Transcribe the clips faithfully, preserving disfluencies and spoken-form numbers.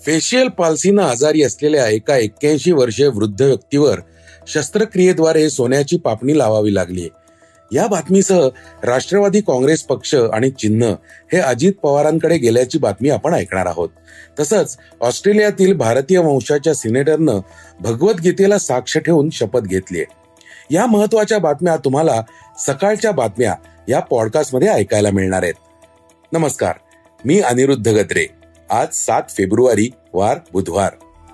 Facial पाल्सीनं आजारी असलेल्या एका एक्क्याऐंशी वर्षीय वृद्ध व्यक्तीवर शस्त्रक्रियेद्वारे सोन्याची पापणी लावावी लागली. या बातमीसह राष्ट्रवादी काँग्रेस पक्ष आणि चिन्ह हे अजित पवारांकडे गेल्याची बातमी आपण ऐकणार आहोत. तसंच ऑस्ट्रेलियातील भारतीय वंशाच्या सिनेटरनं भगवद्गीतेला साक्ष ठेवून शपथ घेतली. या महत्वाच्या बातम्या तुम्हाला सकाळच्या बातम्या या पॉडकास्टमध्ये ऐकायला मिळणार आहेत. नमस्कार, मी अनिरुद्ध गद्रे. आज सात फेब्रुवारी वार बुधवार.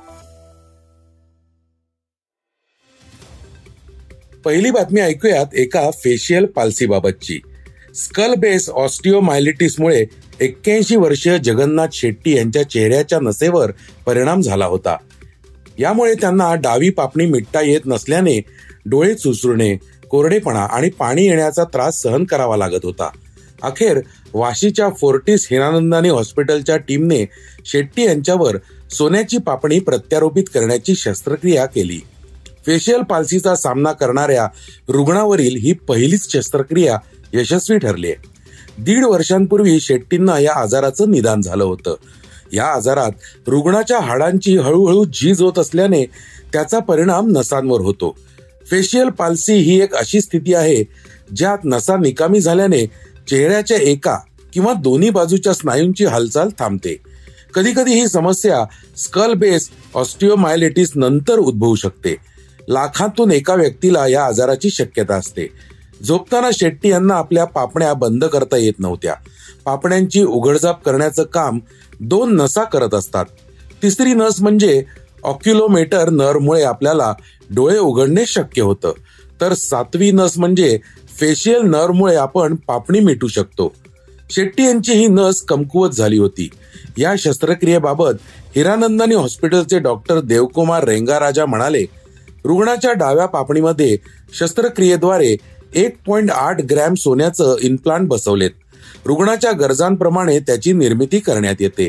पहिली बातमी ऐकूयात एका फेशियल पाल्सी बाबतची. स्कल बेस ऑस्टिओमायलिटिसमुळे एक्क्याऐंशी वर्षीय जगन्नाथ शेट्टी यांच्या चेहऱ्याच्या नसेवर परिणाम झाला होता. यामुळे त्यांना डावी पापणी मिटता येत नसल्याने डोळे चुचुरणे, कोरडेपणा आणि पाणी येण्याचा त्रास सहन करावा लागत होता. अखेर वाशीच्या फोर्टिस हिरानंदानी हॉस्पिटलच्या टीमने शेट्टी यांच्यावर सोन्याची पापणी प्रत्यारोपित करण्याची शस्त्रक्रिया केली. फेशियल पाल्सीचा सामना करणाऱ्या रुग्णावरील ही पहिलीच शस्त्रक्रिया यशस्वी ठरली. दीड वर्षांपूर्वी शेट्टींना या आजाराचं निदान झालं होतं. या आजारात रुग्णाच्या हाडांची हळूहळू झीज होत असल्याने त्याचा परिणाम नसांवर होतो. फेशियल पाल्सी ही एक अशी स्थिती आहे ज्यात नसा निकामी झाल्याने चेहऱ्याच्या एका किंवा दोन्ही बाजूच्या स्नायूंची हालचाल थांबते. कधी कधी ही समस्या स्कल बेस ऑस्टिओमायलिटिस नंतर उद्भवू शकते. लाखांतून एका व्यक्तीला या आजाराची शक्यता असते. झोपताना शेट्टी यांना आपल्या पापण्या बंद करता येत नव्हत्या. पापण्यांची उघडझाप करण्याचं काम दोन नसा करत असतात. तिसरी नस म्हणजे ऑक्युलोमेटर नर्वमुळे आपल्याला डोळे उघडणे शक्य होतं. तर सातवी नस म्हणजे फेशियल नर्वमुळे आपण पापणी मिटू शकतो. शेट्टी यांची ही नस कमकुवत झाली होती. या शस्त्रक्रियेबाबत हिरानंदानी हॉस्पिटलचे डॉक्टर देवकुमार रेंगाराजा म्हणाले, रुग्णाच्या डाव्या पापणीमध्ये शस्त्रक्रियेद्वारे एक पॉइंट आठ ग्रॅम सोन्याचं इम्प्लांट बसवलेत. रुग्णाच्या गरजांप्रमाणे त्याची निर्मिती करण्यात येते.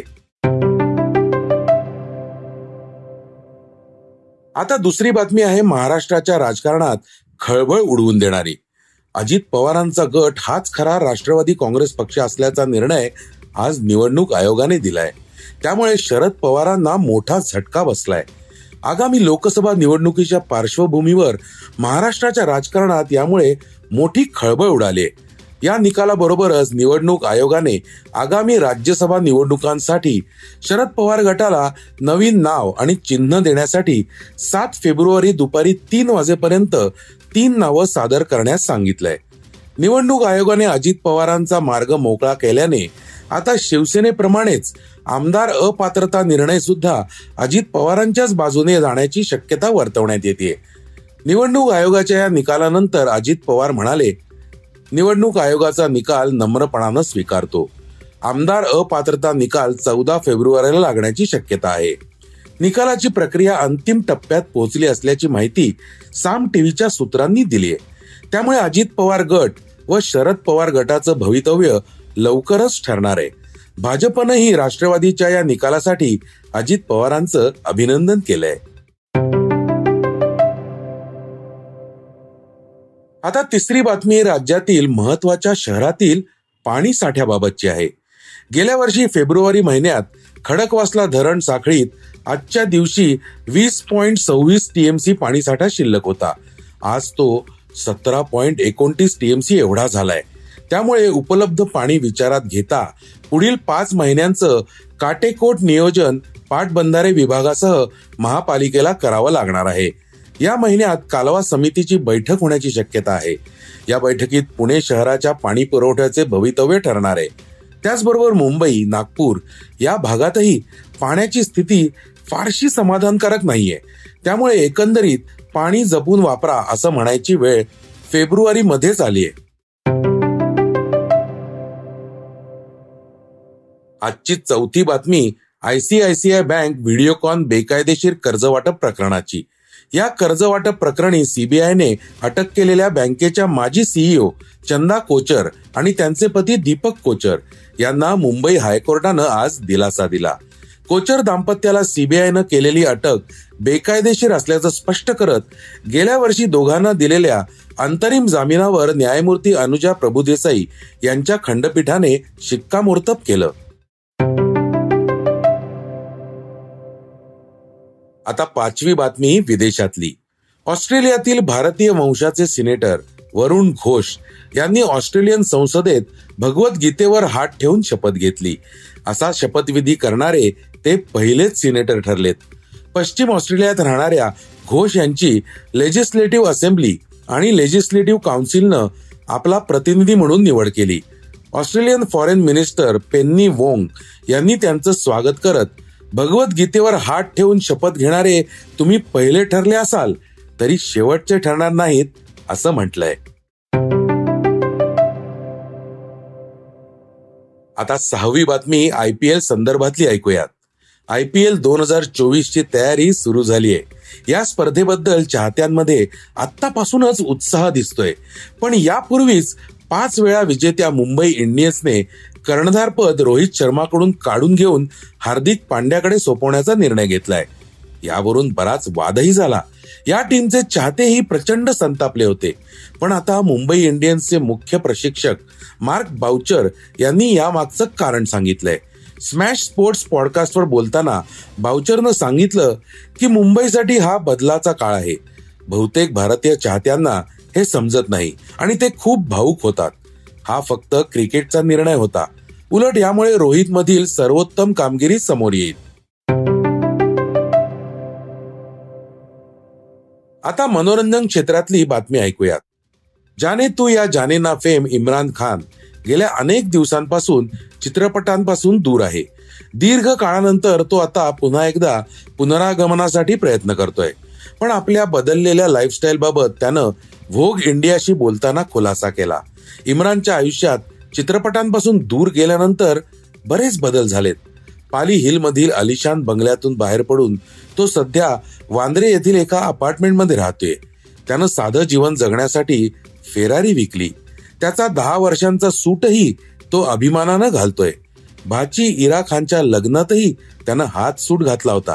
आता दुसरी बातमी आहे महाराष्ट्राच्या राजकारणात खळबळ उडवून देणारी. अजित पवारांचा गट हाच खरा राष्ट्रवादी काँग्रेस पक्ष असल्याचा निर्णय आज निवडणूक आयोगाने दिलाय. त्यामुळे शरद पवारांना मोठा झटका बसलाय. आगामी लोकसभा निवडणुकीच्या पार्श्वभूमीवर महाराष्ट्राच्या राजकारणात यामुळे मोठी खळबळ उडाली. या निकालाबरोबरच निवडणूक आयोगाने आगामी राज्यसभा निवडणुकांसाठी शरद पवार गटाला नवीन नाव आणि चिन्ह देण्यासाठी सात फेब्रुवारी दुपारी तीन वाजेपर्यंत तीन नावं सादर करण्यास सांगितलंय. निवडणूक आयोगाने अजित पवारांचा मार्ग मोकळा केल्याने आता शिवसेनेप्रमाणेच आमदार अपात्रता निर्णय सुद्धा अजित पवारांच्याच बाजूने जाण्याची शक्यता वर्तवण्यात येते. निवडणूक आयोगाच्या या निकालानंतर अजित पवार म्हणाले, निवडणूक आयोगाचा निकाल नम्रपणानं स्वीकारतो. आमदार अपात्रता निकाल चौदा फेब्रुवारीला लागण्याची शक्यता आहे. निकालाची प्रक्रिया अंतिम टप्प्यात पोहोचली असल्याची माहिती साम टीव्हीच्या सूत्रांनी दिली आहे. त्यामुळे अजित पवार गट व शरद पवार गटाचं भवितव्य लवकरच ठरणार आहे. भाजपनंही राष्ट्रवादीच्या या निकालासाठी अजित पवारांचं अभिनंदन केलंय. आता तिसरी बातमी राज्यातील महत्वाच्या शहरातील पाणी साठ्याबाबतची आहे. गेल्या वर्षी फेब्रुवारी महिन्यात खडकवासला धरण साखळीत आजच्या दिवशी वीस पॉइंट सव्वीस टीएमसी पाणीसाठा शिल्लक होता. आज तो सतरा पॉइंट एकोणतीस टीएमसी एवढा झालाय. त्यामुळे उपलब्ध पाणी विचारात घेता पुढील पाच महिन्यांचं काटेकोर नियोजन पाटबंधारे विभागासह महापालिकेला करावं लागणार आहे. या महिन्यात कालवा समितीची बैठक होण्याची शक्यता आहे. या बैठकीत पुणे शहराच्या पाणी पुरवठ्याचे भवितव्य ठरणार आहे. त्याचबरोबर मुंबई, नागपूर या भागातही पाण्याची स्थिती फारशी समाधानकारक नाहीये. त्यामुळे एकंदरीत पाणी जपून वापरा असं म्हणायची वेळ फेब्रुवारी मध्येच आलीय. आजची चौथी बातमी आयसीआयसीआय बँक व्हिडिओकॉन बेकायदेशीर कर्जवाटप प्रकरणाची. या कर्जवाटप प्रकरणी सीबीआयने अटक केलेल्या बँकेच्या माजी सीईओ चंदा कोचर आणि त्यांचे पती दीपक कोचर यांना मुंबई हायकोर्टानं आज दिलासा दिला. कोचर दाम्पत्याला सीबीआयनं केलेली अटक बेकायदेशीर असल्याचं स्पष्ट करत गेल्या वर्षी दोघांना दिलेल्या अंतरिम जामिनावर न्यायमूर्ती अनुजा प्रभुदेसाई यांच्या खंडपीठाने शिक्कामोर्तब केलं. आता पाचवी बातमी विदेशातली. ऑस्ट्रेलियातील भारतीय वंशाचे सिनेटर वरुण घोष यांनी ऑस्ट्रेलियन संसदेत भगवद्गीतेवर हात ठेवून शपथ घेतली. असा शपथविधी करणारे ते पहिलेच सिनेटर ठरलेत. पश्चिम ऑस्ट्रेलियात राहणाऱ्या घोष यांची लेजिस्लेटिव्ह असेंब्ली आणि लेजिस्लेटिव्ह काउन्सिलनं आपला प्रतिनिधी म्हणून निवड केली. Australian foreign minister Penny Wong यांनी त्यांचं स्वागत करत, भगवद्गीतेवर हात ठेवून शपथ घेणारे तुम्ही पहिले ठरले असाल तरी शेवटचे ठरणार नाहीत, असं म्हटलंय. आता सहावी बातमी आय पी एल संदर्भातली ऐकूयात. आय पी एल दोन हजार चोवीस ची तयारी सुरू झालीय. या स्पर्धेबद्दल चाहत्यांमध्ये आत्तापासूनच उत्साह दिसतोय. पण यापूर्वीच पाच वेळा विजेत्या मुंबई इंडियन्सने कर्णधारपद रोहित शर्माकडून काढून घेऊन हार्दिक पांड्याकडे सोपवण्याचा निर्णय घेतलाय. यावरून बराच वादही झाला. या टीमचे चाहतेही प्रचंड संतापले होते. पण आता मुंबई इंडियन्सचे मुख्य प्रशिक्षक मार्क बाउचर यांनी यामागचं कारण सांगितलंय. स्मॅश स्पोर्ट्स पॉडकास्टवर बोलताना बाउचरनं सांगितलं की मुंबईसाठी हा बदलाचा काळ आहे. बहुतेक भारतीय चाहत्यांना हे समजत नाही आणि ते खूप भावुक होतात. हा फक्त क्रिकेटचा निर्णय होता. उलट यामुळे रोहित मधील सर्वोत्तम कामगिरी समोर येईल. आता मनोरंजन क्षेत्रातली बातमी ऐकूयात. जाने तू या जाने ना फेम इम्रान खान गेल्या अनेक दिवसांपासून चित्रपटांपासून दूर आहे. दीर्घ काळानंतर तो आता पुन्हा एकदा पुनरागमनासाठी प्रयत्न करतोय. पण आपल्या बदललेल्या लाईफस्टाईल बाबत त्यानं व्होग इंडियाशी बोलताना खुलासा केला. इम्रानच्या आयुष्यात चित्रपटांपासून दूर गेल्यानंतर बरेच बदल झालेत. पाली हिल मधील आलिशान बंगल्यातून बाहेर पडून तो सध्या वांद्रे येथील एका अपार्टमेंटमध्ये राहतोय. त्यानं साधं जीवन जगण्यासाठी फेरारी विकली. त्याचा दहा वर्षांचा सूटही तो अभिमानानं घालतोय. भाची इरा खानच्या लग्नातही त्यानं हात सूट घातला होता.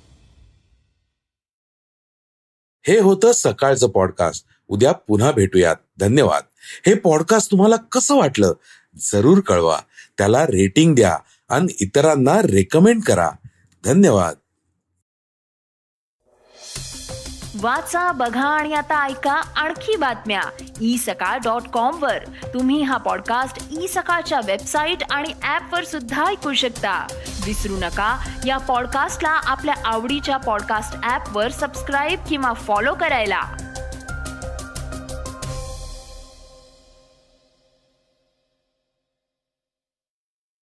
हे होतं सकाळचं पॉडकास्ट. उद्या पुन्हा भेटूयात. धन्यवाद. हे पॉडकास्ट तुम्हाला कसं वाटलं जरूर कळवा. त्याला रेटिंग द्या आणि इतरांना रेकमेंड करा. धन्यवाद. वाचा, बघा आणि आता ऐका आणखी बातम्या ई सकाळ डॉट कॉम वर. तुम्ही हा पॉडकास्ट ई सकाळच्या वेबसाईट आणि ऍप वर सुद्धा ऐकू शकता. विसरू नका, या पॉडकास्टला आपल्या आवडीच्या पॉडकास्ट ऍप वर सबस्क्राईब किंवा फॉलो करायला.